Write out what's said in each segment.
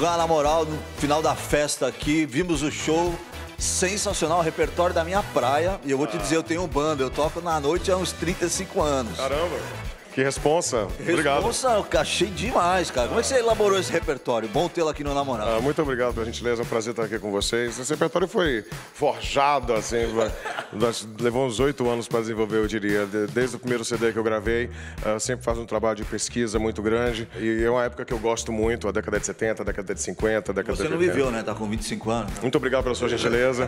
programa Na Moral, no final da festa aqui, vimos o show. Sensacional, o repertório da minha praia. E eu vou te dizer, eu tenho banda, eu toco na noite há uns 35 anos. Caramba! Que responsa. Obrigado. Responsa, achei demais, cara. Como é que você elaborou esse repertório? Bom tê-lo aqui no Na Moral. Muito obrigado pela gentileza, é um prazer estar aqui com vocês. Esse repertório foi forjado, assim, levou uns 8 anos para desenvolver, eu diria. Desde o primeiro CD que eu gravei, sempre faço um trabalho de pesquisa muito grande. E é uma época que eu gosto muito, a década de 70, a década de 50, a década de 80. Você não viveu, né? Tá com 25 anos. Muito obrigado pela sua gentileza.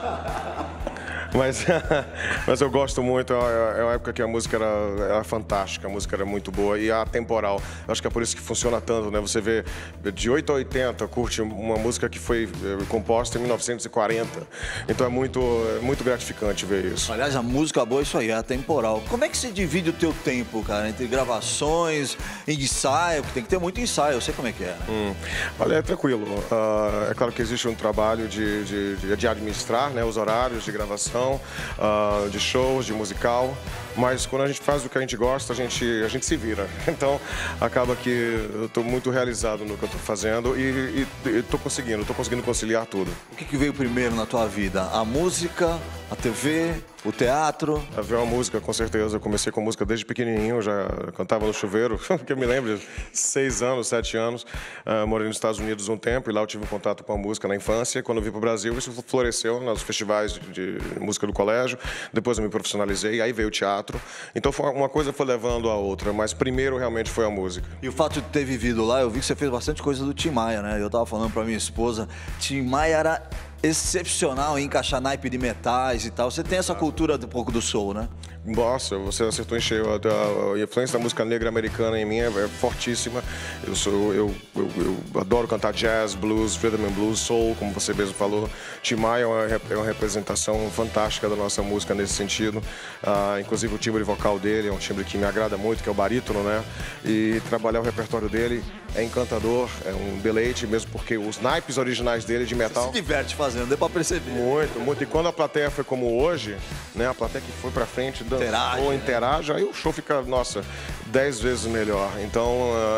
Mas eu gosto muito, é uma época que a música era fantástica, a música era muito boa e atemporal. Acho que é por isso que funciona tanto, né? Você vê de 8 a 80, curte uma música que foi composta em 1940. Então é muito gratificante ver isso. Aliás, a música boa é isso aí, é atemporal. Como é que se divide o teu tempo, cara? Entre gravações, ensaio, porque tem que ter muito ensaio, eu sei como é que é, né? Olha, é tranquilo. É claro que existe um trabalho de administrar, né, os horários de gravação, de shows, de musical, mas quando a gente faz o que a gente gosta, a gente se vira. Então, acaba que eu estou muito realizado no que eu estou fazendo e estou conseguindo conciliar tudo. O que veio primeiro na tua vida? A música, a TV, o teatro? Veio a música, com certeza. Eu comecei com música desde pequenininho, já cantava no chuveiro, que eu me lembro, 6 anos, 7 anos. Morei nos Estados Unidos um tempo e lá eu tive um contato com a música na infância. Quando eu vim para o Brasil, isso floresceu nos festivais de música do colégio. Depois eu me profissionalizei, aí veio o teatro. Então uma coisa foi levando a outra, mas primeiro realmente foi a música. E o fato de ter vivido lá, eu vi que você fez bastante coisa do Tim Maia, né? Eu tava falando pra minha esposa, Tim Maia era excepcional em encaixar naipe de metais e tal. Você tem essa cultura um pouco do soul, né? Nossa, você acertou em cheio. A influência da música negra americana em mim é fortíssima. Eu adoro cantar jazz, blues, rhythm and blues, soul, como você mesmo falou. Tim Maia é uma representação fantástica da nossa música nesse sentido. Inclusive o timbre vocal dele é um timbre que me agrada muito, que é o barítono, né? E trabalhar o repertório dele é encantador, é um deleite, mesmo porque os naipes originais dele de metal... Você se diverte fazendo, deu pra perceber. Muito, muito. E quando a plateia foi como hoje, né? A plateia que foi pra frente, ou interage, aí o show fica, nossa, 10 vezes melhor. Então,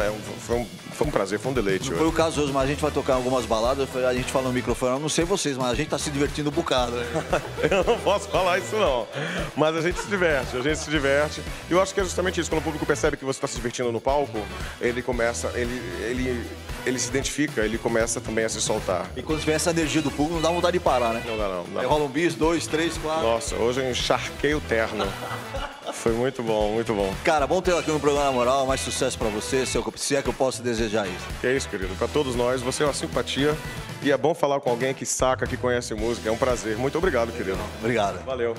foi um prazer, foi um deleite. Não foi o caso hoje, mas a gente vai tocar algumas baladas, a gente fala no microfone, eu não sei vocês, mas a gente tá se divertindo um bocado, né? Eu não posso falar isso não, mas a gente se diverte, E eu acho que é justamente isso, quando o público percebe que você está se divertindo no palco, ele começa, ele se identifica, ele começa também a se soltar. E quando vem essa energia do público, não dá vontade de parar, né? Não dá não. Aí rola um bis, 2, 3, 4... Nossa, hoje eu encharquei o terno. Foi muito bom, muito bom. Cara, bom tê-lo aqui no programa Na Moral, mais sucesso pra você, se é que eu posso desejar isso. Que é isso, querido. Pra todos nós, você é uma simpatia e é bom falar com alguém que saca, que conhece música. É um prazer. Muito obrigado, querido. Obrigado. Valeu.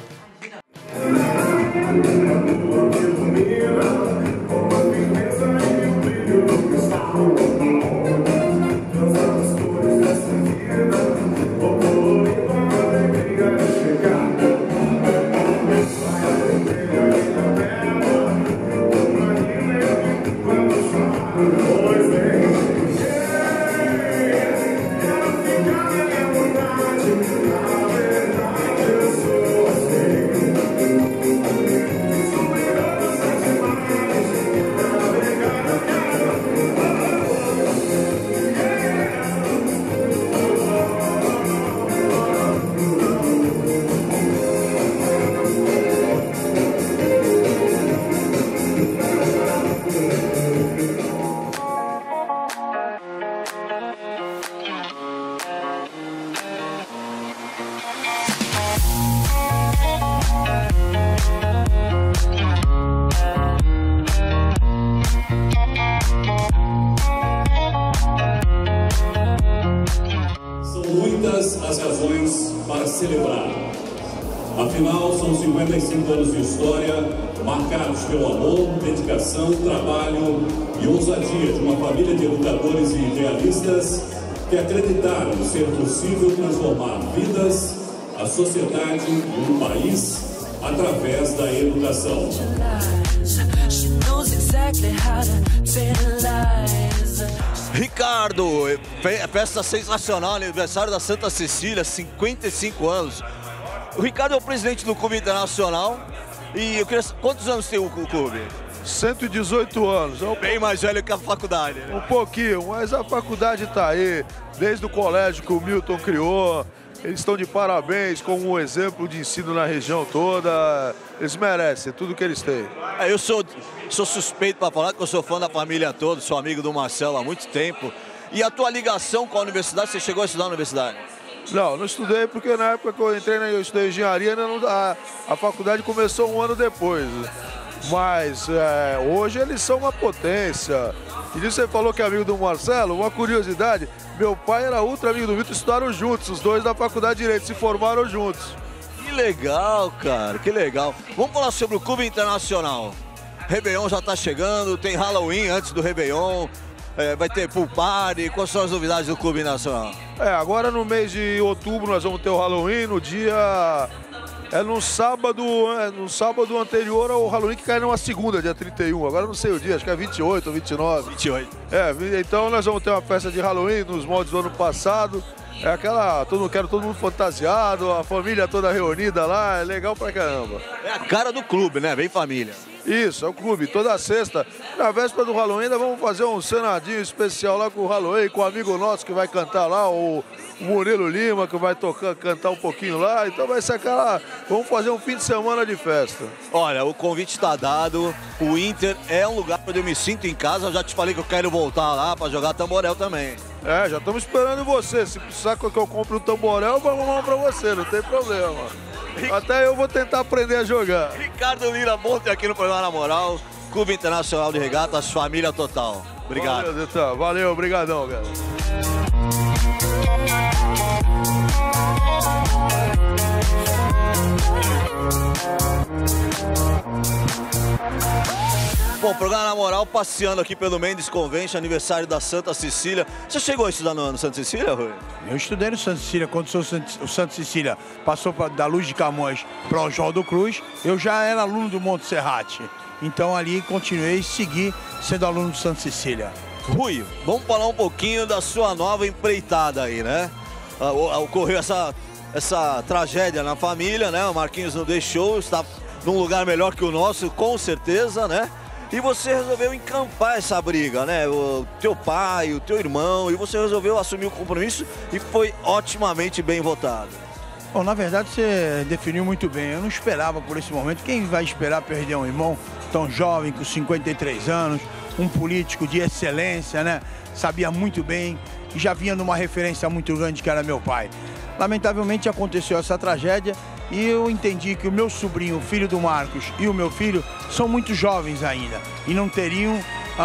As razões para celebrar. Afinal, são 55 anos de história, marcados pelo amor, dedicação, trabalho e ousadia de uma família de educadores e idealistas que acreditaram ser possível transformar vidas, a sociedade e o país através da educação. Ricardo, festa sensacional, aniversário da Santa Cecília, 55 anos. O Ricardo é o presidente do Clube Internacional e eu queria... Quantos anos tem o clube? 118 anos. Bem mais velho que a faculdade, né? Um pouquinho, mas a faculdade está aí, desde o colégio que o Milton criou. Eles estão de parabéns como um exemplo de ensino na região toda. Eles merecem tudo que eles têm. Eu sou suspeito para falar que eu sou fã da família toda, sou amigo do Marcelo há muito tempo. E a tua ligação com a universidade, você chegou a estudar na universidade? Não estudei porque na época que eu entrei, eu estudei engenharia, a faculdade começou um ano depois. Mas hoje eles são uma potência. E você falou que é amigo do Marcelo, uma curiosidade, meu pai era ultra amigo do Vitor, estudaram juntos, os dois da faculdade de Direito, se formaram juntos. Que legal, cara, que legal. Vamos falar sobre o Clube Internacional. Réveillon já tá chegando, tem Halloween antes do Réveillon, vai ter pool party. Quais são as novidades do Clube Internacional? Agora no mês de outubro nós vamos ter o Halloween, no dia... no sábado anterior ao Halloween, que cai numa segunda, dia 31. Agora não sei o dia, acho que é 28 ou 29. 28. Então nós vamos ter uma festa de Halloween nos moldes do ano passado. Quero todo mundo fantasiado, a família toda reunida lá, é legal pra caramba. É a cara do clube, né? Vem família. Isso, é o clube, toda sexta. Na véspera do Halloween ainda vamos fazer um cenadinho especial lá com o Halloween, com um amigo nosso que vai cantar lá, o Murilo Lima, que vai cantar um pouquinho lá. Então vai ser vamos fazer um fim de semana de festa. Olha, o convite está dado, o Inter é um lugar onde eu me sinto em casa. Eu já te falei que eu quero voltar lá para jogar tamborel também. Já estamos esperando você. Se precisar que eu compre um tamborel, eu vou arrumar para você, não tem problema. Até eu vou tentar aprender a jogar. Ricardo Lira, bom ter aqui no programa Na Moral, Clube Internacional de Regatas, família total. Obrigado. Valeu, obrigadão, cara. Bom, programa Na Moral, passeando aqui pelo Mendes Convention, aniversário da Santa Cecília. Você chegou a estudar no Santa Cecília, Rui? Eu estudei no Santa Cecília. Quando o Santa Cecília passou da Luz de Camões para o João do Cruz, eu já era aluno do Monte Serrate. Então ali continuei e segui sendo aluno do Santa Cecília. Rui, vamos falar um pouquinho da sua nova empreitada aí, né? Ocorreu essa tragédia na família, né? O Marquinhos não deixou, está num lugar melhor que o nosso, com certeza, né? E você resolveu encampar essa briga, né? O teu pai, o teu irmão, e você resolveu assumir o compromisso e foi otimamente bem votado. Bom, na verdade você definiu muito bem. Eu não esperava por esse momento. Quem vai esperar perder um irmão tão jovem, com 53 anos, um político de excelência, né? Sabia muito bem e já vinha numa referência muito grande que era meu pai. Lamentavelmente aconteceu essa tragédia e eu entendi que o meu sobrinho, o filho do Marcos, e o meu filho são muito jovens ainda e não teriam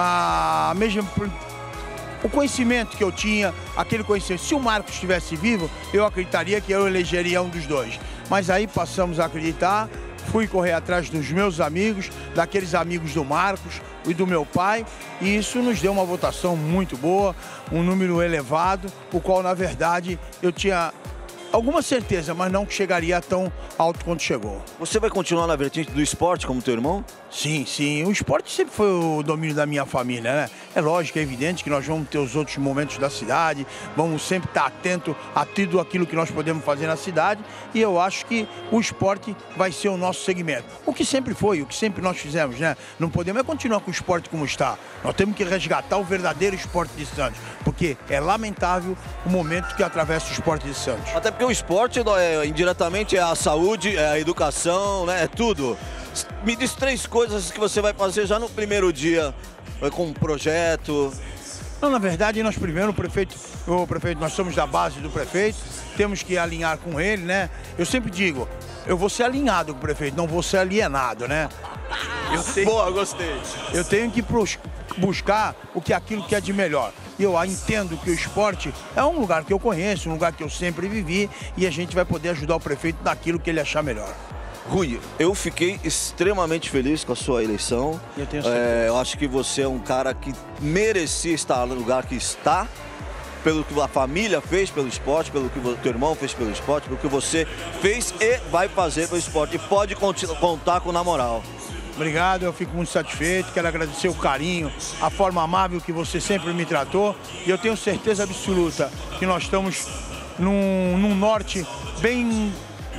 o conhecimento que eu tinha, aquele conhecimento. Se o Marcos estivesse vivo, eu acreditaria que eu elegeria um dos dois. Mas aí passamos a acreditar, fui correr atrás dos meus amigos, daqueles amigos do Marcos e do meu pai, e isso nos deu uma votação muito boa, um número elevado, o qual, na verdade, eu tinha alguma certeza, mas não que chegaria tão alto quanto chegou. Você vai continuar na vertente do esporte como teu irmão? Sim, sim. O esporte sempre foi o domínio da minha família, né? É lógico, é evidente que nós vamos ter os outros momentos da cidade, vamos sempre estar atento a tudo aquilo que nós podemos fazer na cidade, e eu acho que o esporte vai ser o nosso segmento. O que sempre foi, o que sempre nós fizemos, né? Não podemos continuar com o esporte como está. Nós temos que resgatar o verdadeiro esporte de Santos, porque é lamentável o momento que atravessa o esporte de Santos. Até porque o esporte, indiretamente, é a saúde, é a educação, né? É tudo. Me diz 3 coisas que você vai fazer já no primeiro dia, com um projeto. Não, na verdade, nós primeiro, o prefeito, nós somos da base do prefeito, temos que alinhar com ele, né? Eu sempre digo, eu vou ser alinhado com o prefeito, não vou ser alienado, né? Boa, gostei. Eu tenho que buscar aquilo que é de melhor. E eu entendo que o esporte é um lugar que eu conheço, um lugar que eu sempre vivi, e a gente vai poder ajudar o prefeito naquilo que ele achar melhor. Rui, eu fiquei extremamente feliz com a sua eleição. Eu tenho certeza. Eu acho que você é um cara que merecia estar no lugar que está, pelo que a família fez pelo esporte, pelo que o teu irmão fez pelo esporte, pelo que você fez e vai fazer pelo esporte. E pode contar com o Na Moral. Obrigado, eu fico muito satisfeito, quero agradecer o carinho, a forma amável que você sempre me tratou, e eu tenho certeza absoluta que nós estamos num norte bem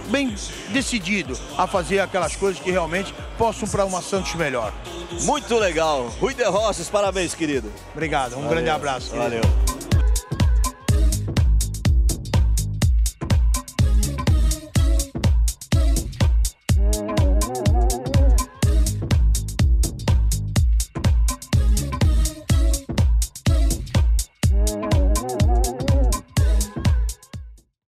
bem decidido a fazer aquelas coisas que realmente possam para uma Santos melhor. Muito legal. Rui de Rosses, parabéns, querido. Obrigado, um grande abraço. Querido. Valeu.